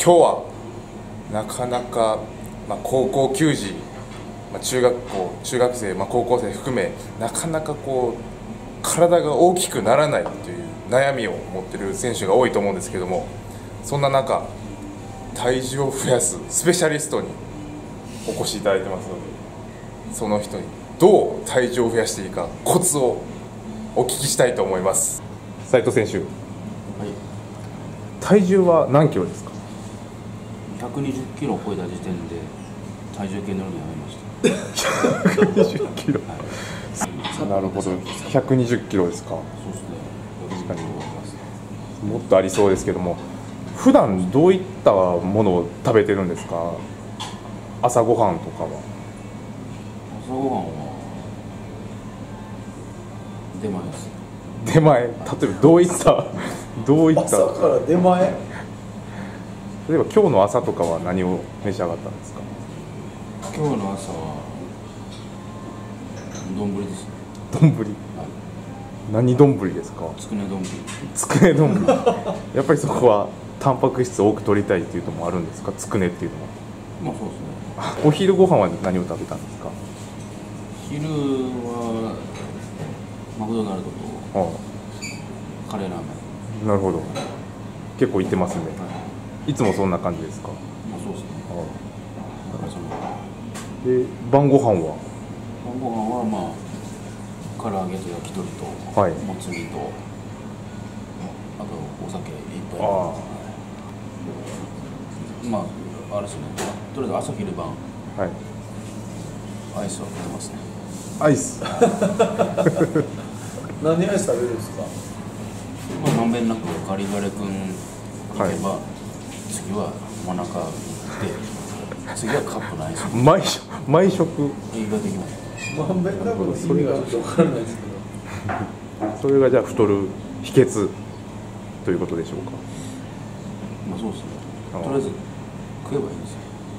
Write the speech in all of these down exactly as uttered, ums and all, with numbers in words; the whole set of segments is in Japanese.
今日はなかなか、まあ、高校球児、まあ、中学校中学生、まあ、高校生含めなかなかこう体が大きくならないという悩みを持っている選手が多いと思うんですけども、そんな中体重を増やすスペシャリストにお越しいただいてますので、その人にどう体重を増やしていいかコツをお聞きしたいと思います。斉藤選手、はい、体重は何キロですか？ ひゃくにじゅっキロを超えた時点で体重計乗るのやめました。 ひゃくにじゅっキロ、はい、なるほど。ひゃくにじゅっキロですか？ そうですね。 確かにもっとありそうですけども、普段どういったものを食べてるんですか？朝ごはんとかは。 朝ごはんは出前です。 出前、例えばどういったどういった朝から出前。 例えば今日の朝とかは何を召し上がったんですか？ 今日の朝は丼ですね。 丼、はい、何丼ですか？ つくね丼。 つくね丼やっぱりそこはタンパク質多く取りたいっていうのもあるんですか？つくねっていうのは。 まあそうですね。 お昼ご飯は何を食べたんですか？ 昼はマクドナルドとカレーラーメン。なるほど。結構行ってますね。はい、いつもそんな感じですか？ まあそうですね。だからそので晩ご飯は？ 晩ご飯はまあ唐揚げと焼き鳥と、はい、もつ煮とあとお酒一杯。あまああれですね。とりあえず朝昼晩、はい、アイスは食ってますね。 アイス何アイス食べるんですか？ まあまんべんなくガリガレ君行けば、はい、次は真中行って次はカップのアイス。 毎食毎食映画できます。 まんべんなくの意味がちょっと分からないですけどそれがじゃあ太る秘訣ということでしょうか？ まあそうですね。とりあえず食えばいいんですよ。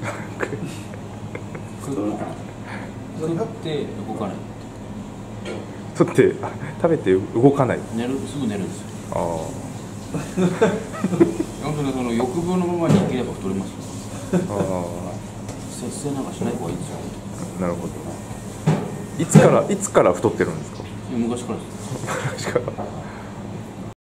食って動かない。 食って食べて動かない。 寝るすぐ寝るんですよ。 ああ。 本当にその欲望のままに生きれば太りますよ。ああ。節制なんかしない方がいいんですよ。 なるほど。いつからいつから太ってるんですか？ 昔からです。 昔から。